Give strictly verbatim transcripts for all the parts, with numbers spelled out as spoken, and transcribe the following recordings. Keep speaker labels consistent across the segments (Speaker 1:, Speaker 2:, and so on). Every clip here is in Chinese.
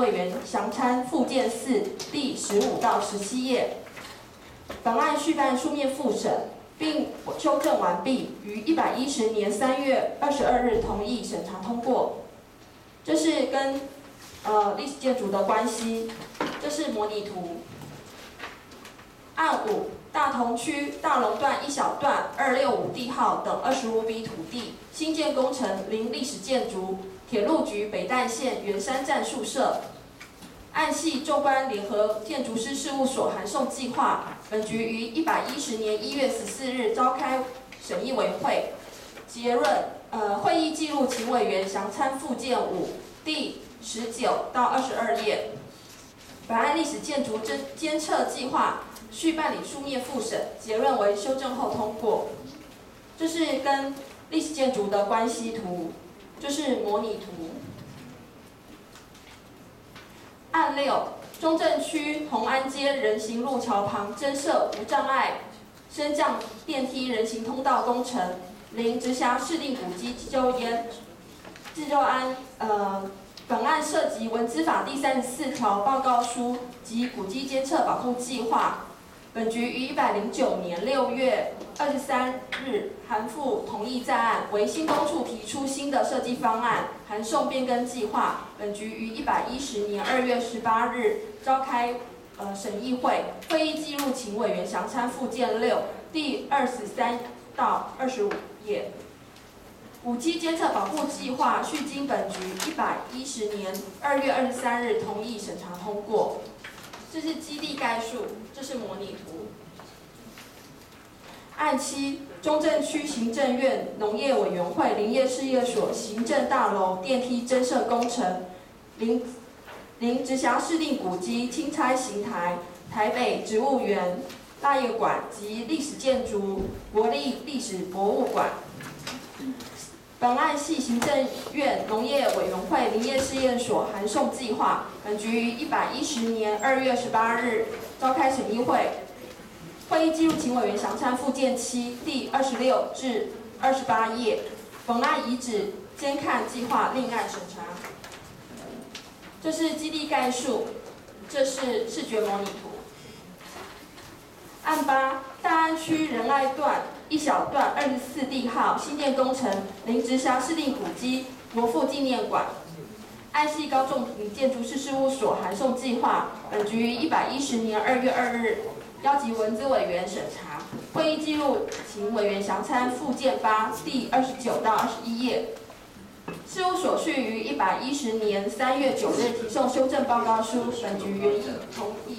Speaker 1: 委员详参附件四第十五到十七页。本案续办书面复审，并修正完毕，于一百一十年三月二十二日同意审查通过。这是跟呃历史建筑的关系，这是模拟图。案五，大同区大龙段一小段二六五地号等二十五笔土地，新建工程零历史建筑，铁路局北淡线圆山站宿舍。案系纵观联合建筑师事务所函送计划，本局于一百一十年一月十四日召开审议委会。结论，呃，会议记录请委员详参附件五第十九到二十二页。本案历史建筑监监测计划续办理书面复审，结论为修正后通过。这是跟历史建筑的关系图，这是模拟图。案六，中正区同安街人行路桥旁增设无障碍升降电梯人行通道工程，零直辖市定古迹济州烟济州安呃。本案涉及文资法第三十四条报告书及古迹监测保护计划。本局于一百零九年六月二十三日函复同意在案，为新工处提出新的设计方案，函送变更计划。本局于一百一十年二月十八日召开呃审议会，会议记录请委员详参附件六第二十三到二十五页。古迹监测保护计划续经本局一百一十年二月二十三日同意审查通过。这是基地概述，这是模拟图。案七，中正区行政院农业委员会林业事业所行政大楼电梯增设工程，零零直辖市定古迹钦差行台、台北植物园、大业馆及历史建筑国立历史博物馆。本案系行政院农业委员会林业试验所函送计划，本局于一百一十年二月十八日召开审议会。会议记录请委员详参附件七第二十六至二十八页。本案遗址监看计划另案审查。这是基地概述，这是视觉模拟图。案八，大安区仁爱段一小段二十四地号新建工程零直辖市定古迹国父纪念馆。案系高仲平建筑师事务所函送计划，本局于一百一十年二月二日邀集文资委员审查。会议记录请委员详参附件八第二十九到二十一页。事务所续于一百一十年三月九日提送修正报告书，本局原议同意。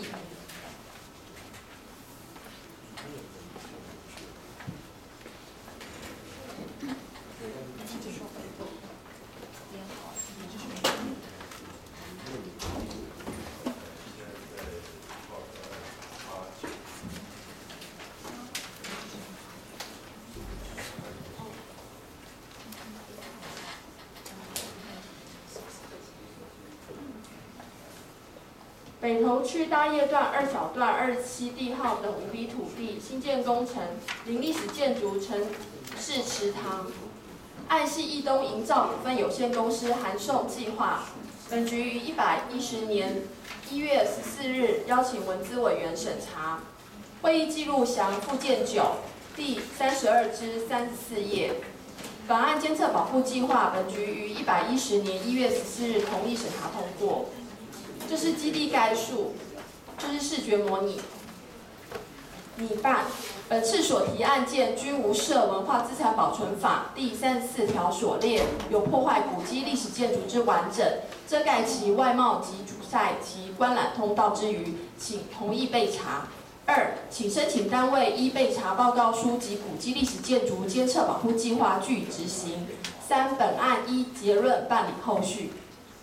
Speaker 1: 北投区大业段二小段二十七地号等五笔土地新建工程，零历史建筑城市池塘。案系义东营造股份有限公司函送计划，本局于一百一十年一月十四日邀请文资委员审查。会议记录详附件九第三十二至三十四页。本案监测保护计划，本局于一百一十年一月十四日同意审查通过。这是基地概述，这是视觉模拟。拟办，本次所提案件均无涉文化资产保存法第三十四条所列有破坏古迹历史建筑之完整、遮盖其外貌及阻塞其观览通道之余，请同意备查。二，请申请单位依备查报告书及古迹历史建筑监测保护计划据以执行。三，本案依结论办理后续。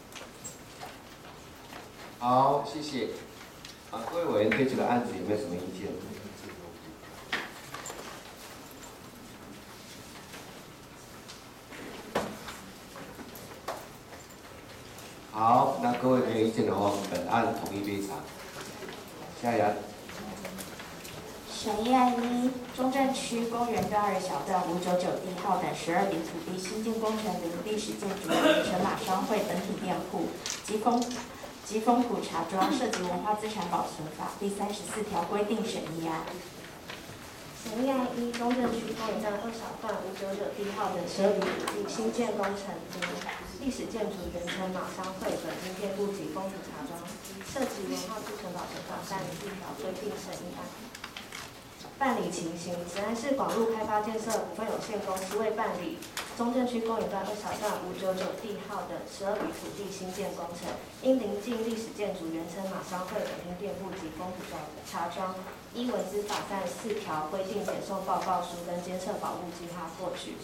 Speaker 2: 好，谢谢。啊，各位委员对这个案子有没有什么意见？好，那各位没有意见的话，本案同意备查。下一案。
Speaker 3: 审议案一，中正区公园段二小段五九九地号等十二笔土地新建工程零历史建筑城马商会本体店铺及风及风土茶庄涉及文化资产保存法第三十四条规定审议案。审议案一，中正区公园站二小段五九九地号的十二笔土地新建工程零历史建筑原称马商会本町店部及风土茶庄，涉及文化资产保存法三十四条规定审议案。办理情形：此案是广路开发建设股份有限公司为办理中正区公园段二小段五九九地号的十二笔土地新建工程，因临近历史建筑原称马商会本町店部及风土茶庄，依文资法三十四条规定检送报告书跟监测保护计划获取。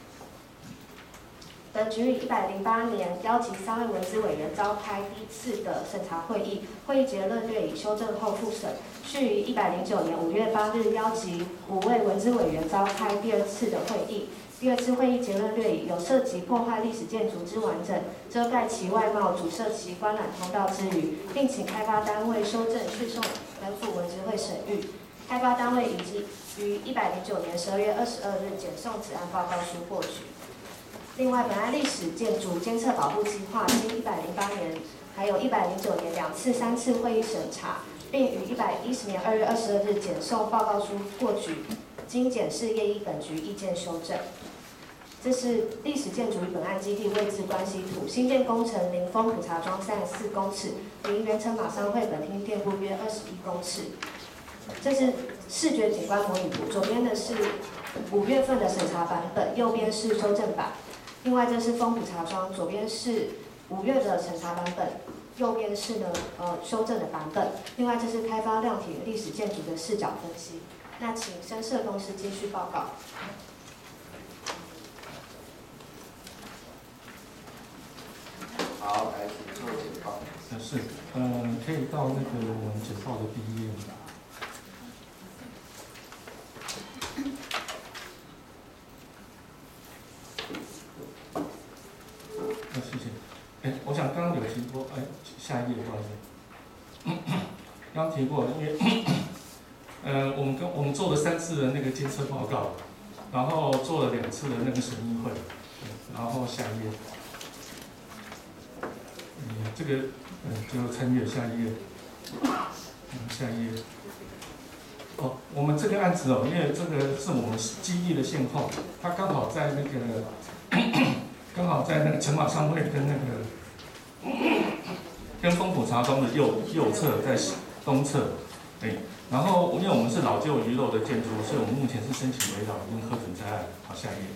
Speaker 3: 本局于一百零八年邀集三位文资委员召开第一次的审查会议，会议结论略以修正后复审。续于一百零九年五月八日邀集五位文资委员召开第二次的会议。第二次会议结论略以有涉及破坏历史建筑之完整、遮盖其外貌、阻塞其观览通道之余，并请开发单位修正续送本府文资会审议。开发单位以及于一百零九年十二月二十二日检送此案报告书获取。另外，本案历史建筑监测保护计划经一百零八年还有一百零九年两次、三次会议审查，并于一百一十年二月二十二日检送报告书获取，经检视业议本局意见修正。这是历史建筑与本案基地位置关系图，新建工程临风土茶庄三十四公尺，离原城马商会本町店部约二十一公尺。这是视觉景观模拟图，左边的是五月份的审查版本，右边是修正版。另外，这是风土茶庄，左边是五月的审查版本，右边是呢呃修正的版本。另外，这是开发量体历史建筑的视角分析。那请深社公司接续报告。
Speaker 2: 好，来请做简报。
Speaker 4: 呃是，呃，可以到那个我们简报的第一页。呃，谢谢。哎，我想刚刚有提过，哎，下一页不好意思。刚提过，因为呃，我们跟我们做了三次的那个监测报告，然后做了两次的那个审议会，然后下一页。嗯，这个嗯就参阅下一页。嗯，下一页。哦，我们这个案子哦，因为这个是我们基地的现况，它刚好在那个刚好在那个城马商会跟那个跟风土茶庄的右右侧，在东侧，哎，然后因为我们是老旧鱼肉的建筑，所以我们目前是申请围绕已经核准在案。好，下一页。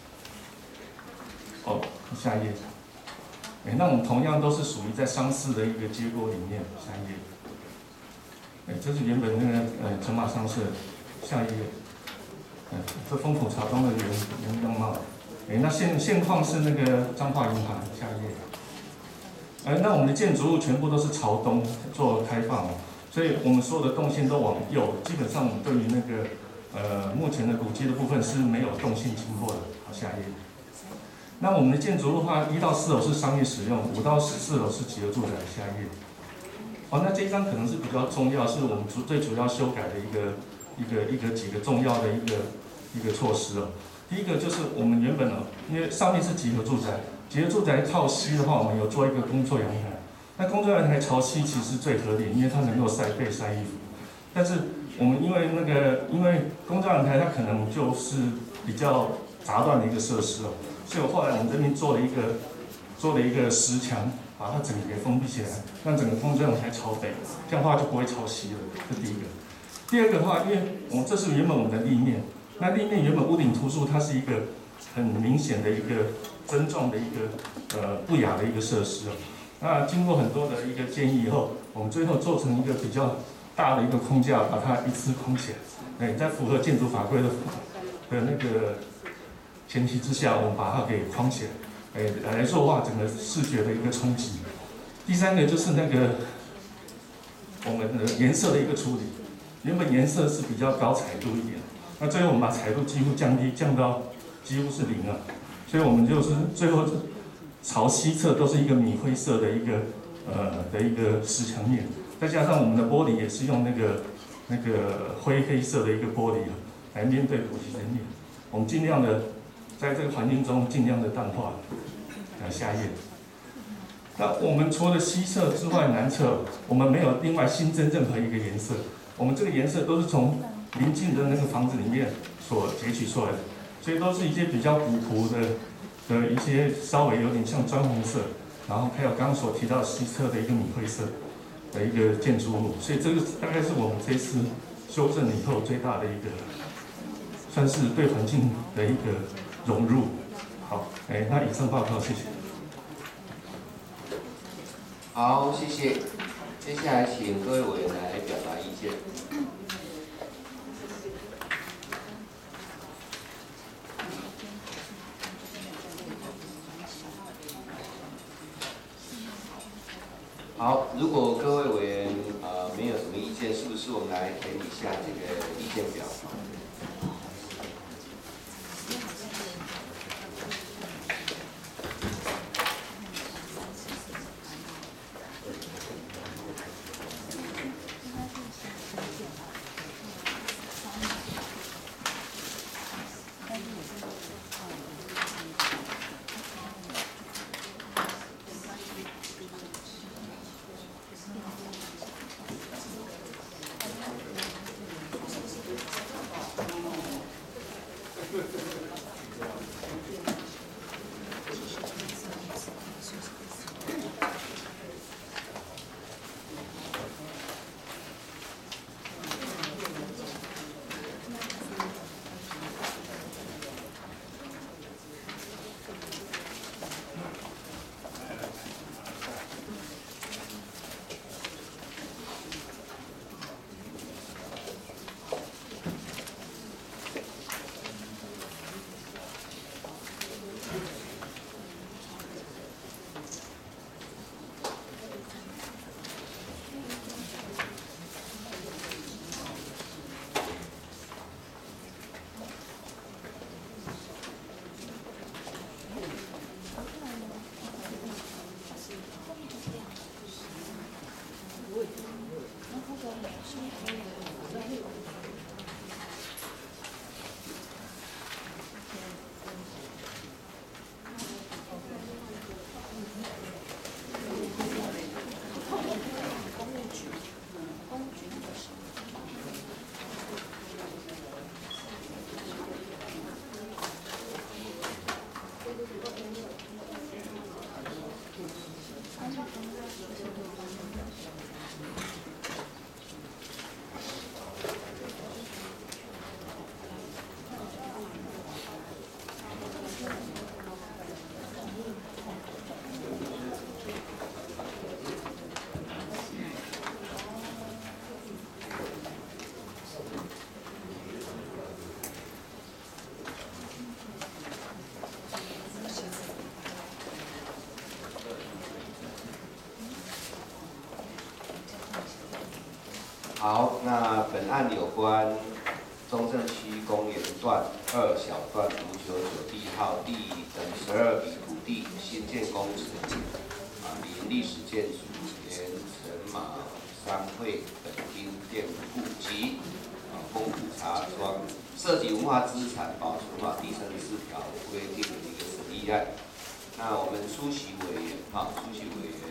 Speaker 4: 哦，下一页。哎，那我们同样都是属于在商事的一个结构里面。下一页。哎，这是原本那个呃城马商社。下一页。嗯，这风土茶庄的原原样貌。哎，那现现况是那个彰化银行。下一页。哎，那我们的建筑物全部都是朝东做开放哦，所以我们所有的动线都往右。基本上我们对于那个呃目前的古迹的部分是没有动线经过的。好，下一页。那我们的建筑物的话，一到四楼是商业使用，五到十四楼是集合住宅。下一页。哦，那这一张可能是比较重要，是我们主最主要修改的一个一个一个几个重要的一个一个措施哦。第一个就是我们原本哦，因为上面是集合住宅，集合住宅靠西的话，我们有做一个工作阳台。那工作阳台朝西其实最合理，因为它能够晒被晒衣服。但是我们因为那个因为工作阳台它可能就是比较杂乱的一个设施哦。所以我后来我们这边做了一个做了一个石墙，把它整个给封闭起来，让整个工作阳台朝北，这样的话就不会朝西了。这第一个。第二个的话，因为我们这是原本我们的立面，那立面原本屋顶突出，它是一个很明显的一个增重的一个呃不雅的一个设施哦。那经过很多的一个建议以后，我们最后做成一个比较大的一个框架，把它一次框起来。哎，在符合建筑法规的的那个前提之下，我们把它给框起来，哎，来弱化整个视觉的一个冲击。第三个就是那个我们的颜色的一个处理，原本颜色是比较高彩度一点，那最后我们把彩度几乎降低，降到几乎是零了，所以我们就是最后朝西侧都是一个米灰色的一个呃的一个石墙面，再加上我们的玻璃也是用那个那个灰黑色的一个玻璃来面对普及人面，我们尽量的。在这个环境中尽量的淡化。呃，下一页。 那我们除了西侧之外，南侧我们没有另外新增任何一个颜色，我们这个颜色都是从邻近的那个房子里面所截取出来的，所以都是一些比较古朴的的一些稍微有点像砖红色，然后还有刚刚所提到西侧的一个米灰色的一个建筑物，所以这个大概是我们这次修正以后最大的一个，算是对环境的一个融入。好，哎，那以上报告，谢谢。
Speaker 2: 好，谢谢。接下来请各位委员来表达意见。好，如果各位委员呃没有什么意见，是不是我们来填一下这个意见表？好，那本案有关中正区公园段二小段五九九地号第等十二笔土地新建工程，啊，林历史建筑原陈马商会本町店铺及啊丰富茶庄涉及文化资产保存法第三十四条规定的一个审议案。那我们出席委员啊，出席委员。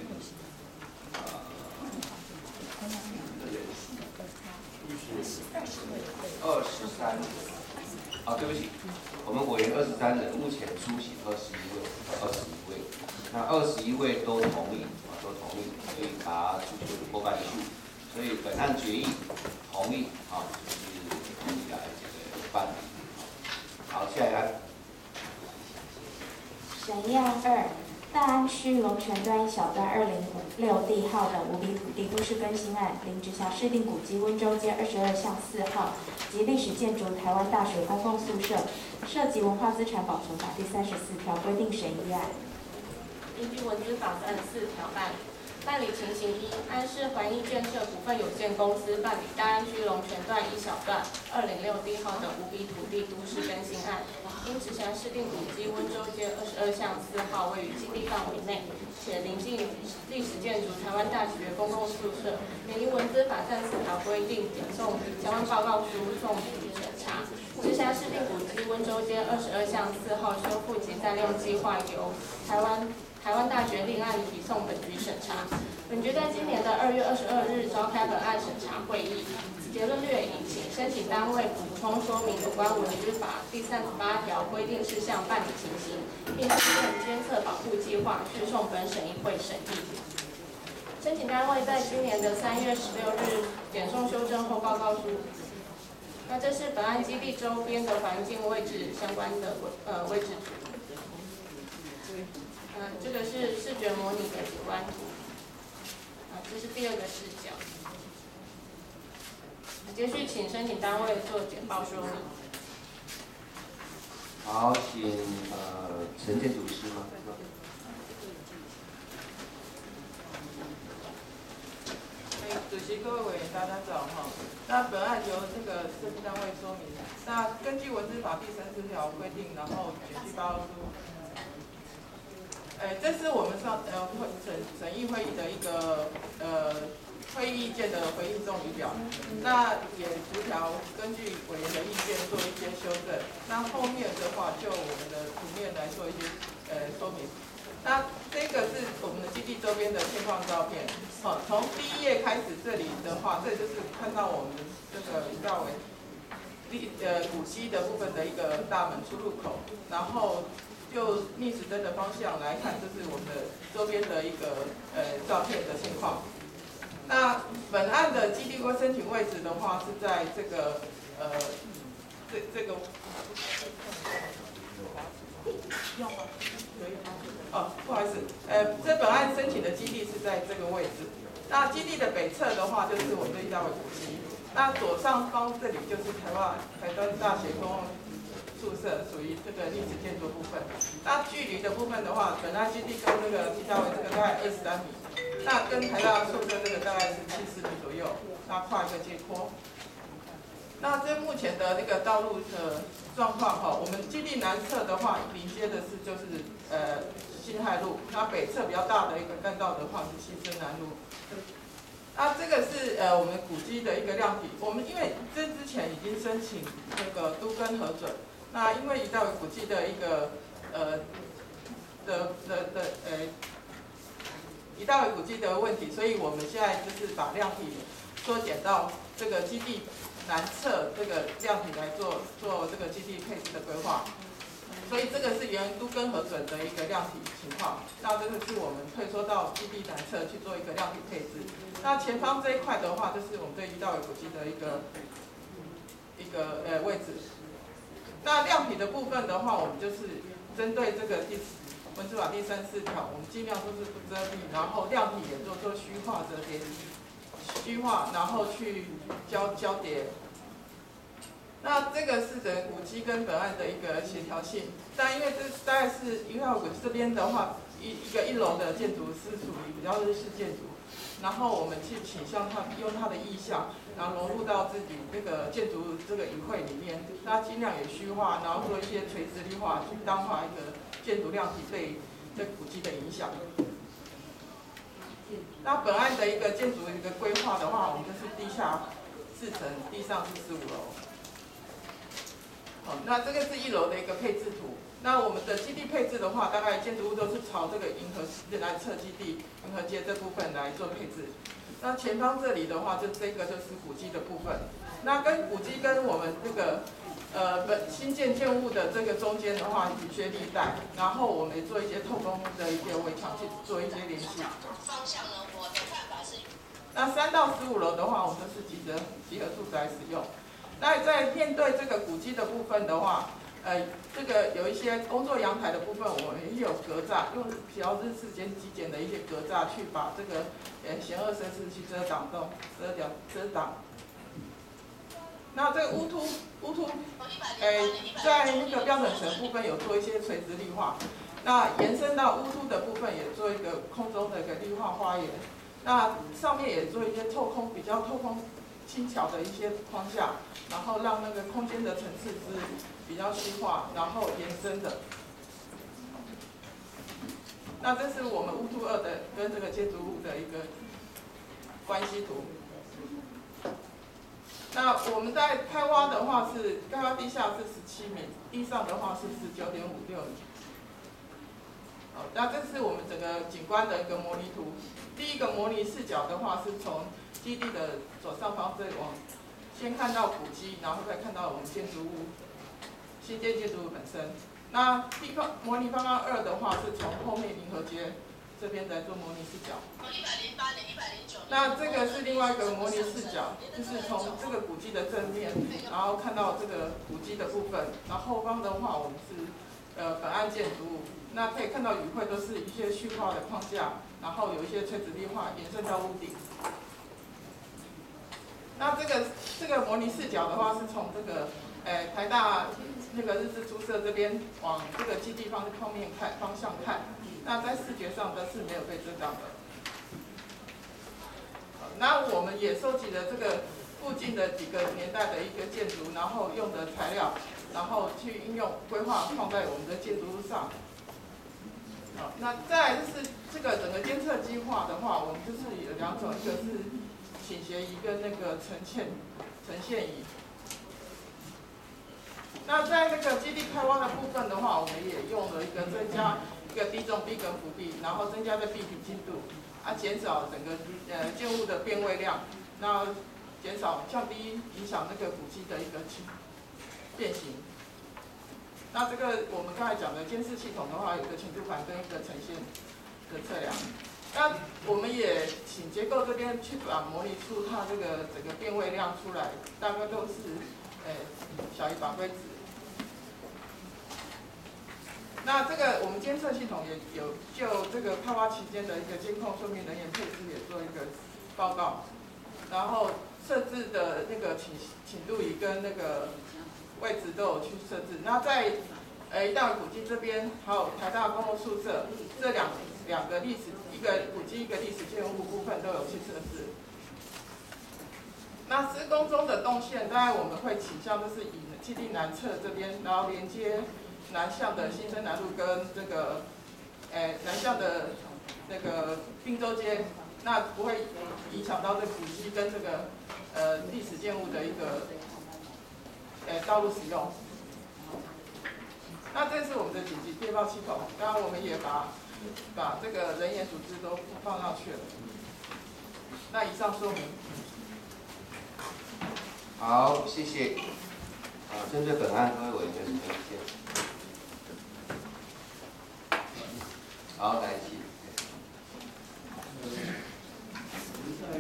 Speaker 2: 二十三人，啊，对不起，我们委员二十三人，目前出席二十一位，二十一位，那二十一位都同意，啊，都同意，所以达出球的过半数，所以本案决议同意，啊，就是同意来这个办理。好，下一案。
Speaker 5: 审议案二。大安区龙泉段一小段二零六地号的五笔土地都市更新案，林直辖市定古迹温州街二十二巷四号及历史建筑台湾大学公共宿舍，涉及文化资产保存法第三十四条规定审议案。
Speaker 1: 依据文资法三十四条办理。办理情形一：安市环艺建设股份有限公司办理大安区龙泉段一小段二零六地号的五笔土地都市更新案，因直辖市定古迹温州街二十二巷四号位于基地范围内，且临近历史建筑台湾大学公共宿舍，免因文资法三十四条规定简送相关报告书送予审查。直辖市定古迹温州街二十二巷四号修复及再利用计划由台湾台湾大学另案提送本局审查。本局在今年的二月二十二日召开本案审查会议，结论略以请申请单位补充说明有关文资法第三十八条规定事项办理情形，并提供监测保护计划，续送本审议会审议。申请单位在今年的三月十六日检送修正后报告书。那这是本案基地周边的环境位置相关的呃位置图。呃，这个是视觉模拟的景观图。啊，这是第二个视角。接续请申请单位做简报说明。
Speaker 2: 好，请呃陈建筑师吗？
Speaker 6: 主席、各位委员，大家早哈。那本案由这个设计单位说明。那根据文资法第三十条规定，然后选区报告书。哎，这是我们上呃会审审议会议的一个呃会议意见的回应送仪表。那也逐条根据委员的意见做一些修正。那后面的话就我们的图面来做一些呃说明。那这个是我们的基地周边的现况照片。好，从第一页开始，这里的话，这就是看到我们这个比较为地呃古迹的部分的一个大门出入口，然后就逆时针的方向来看，这是我们的周边的一个呃照片的情况。那本案的基地规申请位置的话，是在这个呃这这个。要吗？可以吗？哦，不好意思，呃，这本案申请的基地是在这个位置。那基地的北侧的话，就是我们的一大围古迹。那左上方这里就是台湾台湾大学公共宿舍，属于这个历史建筑部分。那距离的部分的话，本案基地跟这个其他围这个大概二十三米，那跟台大宿舍这个大概是七十米左右，那跨一个街坡。那这目前的这个道路的状况哈，我们基地南侧的话，临接的是就是呃辛亥路，那北侧比较大的一个干道的话是西深南路。那这个是呃我们古迹的一个量体，我们因为这之前已经申请那个都更核准，那因为一道古迹的一个呃的的的呃一道古迹的问题，所以我们现在就是把量体缩减到这个基地南侧这个量体来做做这个基地配置的规划。所以这个是原都更核准的一个量体情况，那这个是我们退缩到基地南侧去做一个量体配置。那前方这一块的话，就是我们对一道围古迹的一个一个呃位置。那量体的部分的话，我们就是针对这个第文资法第三十四条，我们尽量都是不遮蔽，然后量体也做做虚化折叠，虚化然后去交交叠。那这个是整个古迹跟本案的一个协调性，但因为这大概是一号古这边的话，一一个一楼的建筑是属于比较日式建筑，然后我们去倾向它用它的意象，然后融入到自己这个建筑这个语汇里面，那尽量也虚化，然后做一些垂直绿化，去淡化一个建筑量体对这古迹的影响。那本案的一个建筑的一个规划的话，我们就是地下四层，地上是十五楼。好，那这个是一楼的一个配置图。那我们的基地配置的话，大概建筑物都是朝这个银河南侧基地银河街这部分来做配置。那前方这里的话，就这个就是古迹的部分。那跟古迹跟我们这个呃本新建建物的这个中间的话，有些地带，然后我们也做一些透工的一些围墙去做一些联系。
Speaker 7: 方向呢，我的看法是。
Speaker 6: 那三到十五楼的话，我们都是集合集合住宅使用。那在面对这个古迹的部分的话，呃，这个有一些工作阳台的部分，我们也有格栅，用比较日式间极简的一些格栅去把这个呃险恶设施去遮挡到遮挡遮挡。那这个屋突屋突，呃，在那个标准层部分有做一些垂直绿化，那延伸到屋突的部分也做一个空中的一个绿化花园，那上面也做一些透空比较透空。轻巧的一些框架，然后让那个空间的层次是比较虚化，然后延伸的。那这是我们屋突二的跟这个建筑物的一个关系图。那我们在开挖的话是开挖地下是十七米，地上的话是十九点五六米。 好，那这是我们整个景观的一个模拟图。第一个模拟视角的话，是从基地的左上方这里往，先看到古迹，然后再看到我们建筑物，新建建筑物本身。那地方模拟方案二的话，是从后面银河街这边来做模拟视角。
Speaker 7: 一百零八年、一百零九年。
Speaker 6: 那这个是另外一个模拟视角，就是从这个古迹的正面，然后看到这个古迹的部分，然后后方的话，我们是呃本案建筑物。那可以看到语汇都是一些虚化的框架，然后有一些垂直立画延伸到屋顶。那这个这个模拟视角的话，是从这个呃台大那个日治宿舍这边往这个基地方方面看方向看，那在视觉上都是没有被遮挡的。那我们也收集了这个附近的几个年代的一个建筑，然后用的材料，然后去应用规划放在我们的建筑物上。好，那再来就是这个整个监测计划的话，我们就是有两种，一个是倾斜仪跟那个呈现呈现仪。那在那个基地开挖的部分的话，我们也用了一个增加一个地重臂跟浮壁，然后增加的壁平精度，啊，减少整个呃建物的变位量，那减少降低影响那个古迹的一个变形。那这个我们刚才讲的监视系统的话，有个倾度盘跟一个呈现的测量。那我们也请结构这边去把模拟出它这个整个变位量出来，大概都是呃小于百分之。那这个我们监测系统也有就这个开挖期间的一个监控说明人员配置也做一个报告，然后设置的那个倾倾度仪跟那个位置都有去设置。那在呃一大古迹这边，还有台大公共宿舍这两两个历史一个古迹一个历史建物部分都有去设置。那施工中的动线，当然我们会倾向就是以基地南侧这边，然后连接南向的新生南路跟这个，诶、呃、南向的那个汀州街，那不会影响到这古迹跟这个呃历史建物的一个，呃道路使用。那这是我们的紧急电报系统，当然我们也把把这个人员组织都放上去了。那以上说明。
Speaker 2: 好，谢谢。啊，针对本案，各位委员有什么意见？好，来请。
Speaker 8: 我们在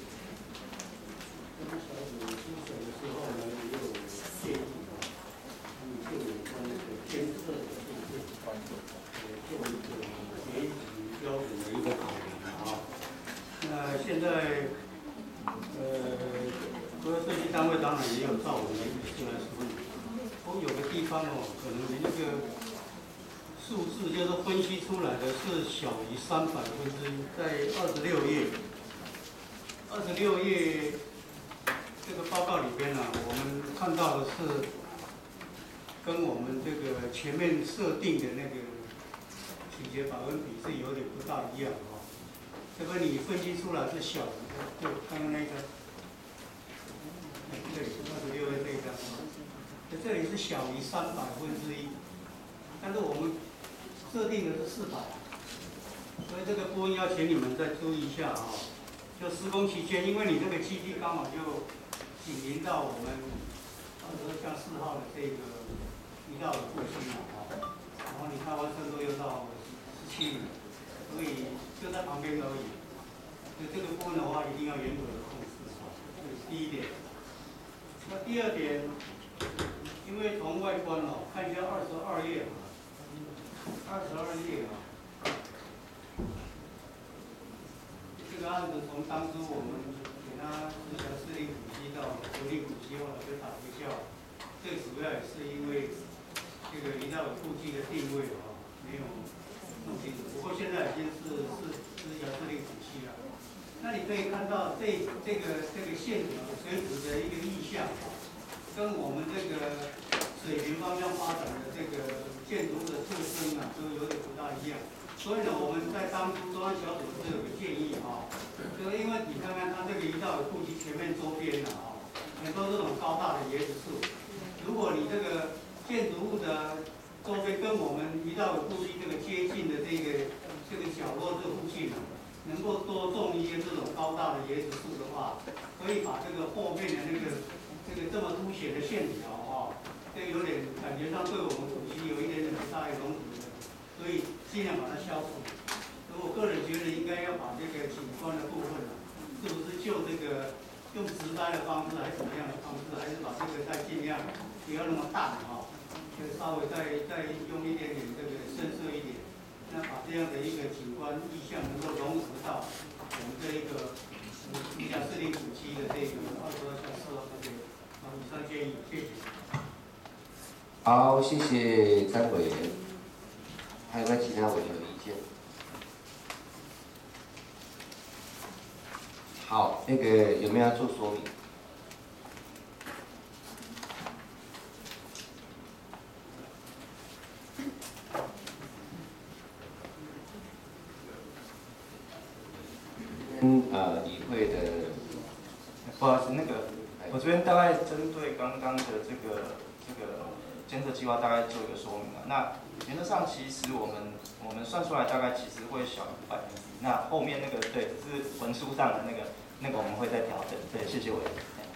Speaker 8: 跟小组初审的时候呢，也有建议啊，他们就有关那个监测的部分，呃，做一个学习标准的一个考量啊。那现在，呃，各个设计单位当然也有照我们的意思来处理。不过有个地方哦，可能那个数字就是分析出来的是小于三百分之一，在二十六页。二十六页这个报告里边呢、啊，我们看到的是跟我们这个前面设定的那个倾斜百分比是有点不大一样哦。这个你分析出来是小的，就刚刚那个，这里二十六页这一张，在这里是小于三百分之一，但是我们设定的是四百，所以这个部分要请你们再注意一下啊、哦。就施工期间，因为你这个基地刚好就紧邻到我们二十二巷四号的这个一道的附近嘛，哈，然后你开完车都又到十七里，所以就在旁边而已。所以这个部分的话，一定要严格的控制哈，这是第一点。那第二点，因为从外观哦，看一下二十二页啊，二十二页啊。这个案子从当初我们给他直辖市立古迹到国立古迹，后来就打回校，最主要也是因为这个离岛古迹的定位啊没有弄清楚。不过现在已经是是直辖市立古迹了。那你可以看到这这个这个线条垂直的一个意象，跟我们这个水平方向发展的这个建筑物的特征啊，都有点不大一样。所以呢，我们在当初中央小组是有个建议啊，就是因为你看看它这个一道的户籍前面周边的啊，很多这种高大的椰子树，如果你这个建筑物的周边跟我们鱼道附近这个接近的这个这个角落这附近，能够多种一些这种高大的椰子树的话，可以把这个后面的那个这个这么凸显的线条啊，这有点感觉上对我们古迹有一点点不大容止的，所以尽量把它消除。所以我个人觉得应该要把这个景观的部分啊，是不是就这个用植栽的方式，还是怎么样的方式，还是把这个再尽量不要那么淡哈、哦，就稍微再再用一点点这个深色一点，那把这样的一个景观意象能够融合到我们这一个宜兰市立古迹的这个二十二项四号这个啊，以上建议，谢谢。
Speaker 2: 好，谢谢张委员。还有没有其他委员的意见？好，那个有没有要做说明？嗯，呃，理会的，
Speaker 4: 不好意思，那个我这边大概针对刚刚的这个这个监测计划大概做一个说明啊。那原则上其实我们我们算出来大概其实会小于百分之一。那后面那个对，只是文书上的那个那个我们会再调整。对，谢谢委员。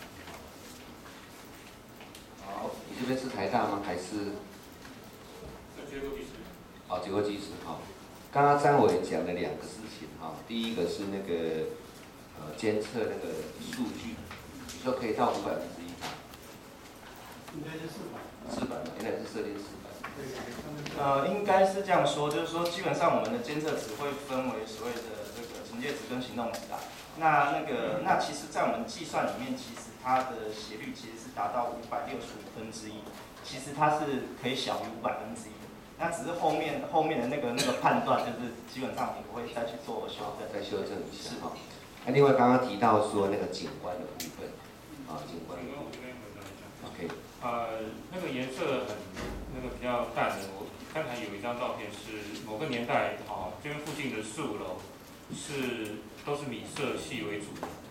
Speaker 2: 好，你这边是台大吗？还是？
Speaker 8: 结构技师。
Speaker 2: 好，结构技师哈。刚刚张委员讲了两个事情哈，第一个是那个呃监测那个数据，你说可以到五百分之一吧？
Speaker 8: 应该是四百。
Speaker 2: 四百嘛，原来是设定四百。
Speaker 4: 呃，应该是这样说，就是说基本上我们的监测值会分为所谓的这个惩戒值跟行动值啊。那那个那其实，在我们计算里面，其实它的斜率其实是达到五百六十五分之一，其实它是可以小于五百分之一的。那只是后面后面的那个那个判断，就是基本上你不会再去做修正，
Speaker 2: 再修正一下哈。那另外刚刚提到说那个景观的部分，啊，景观的部分 ，OK。
Speaker 9: 呃，那个颜色很那个比较淡的，我刚才有一张照片是某个年代，哦，这边附近的树楼是都是米色系为主的，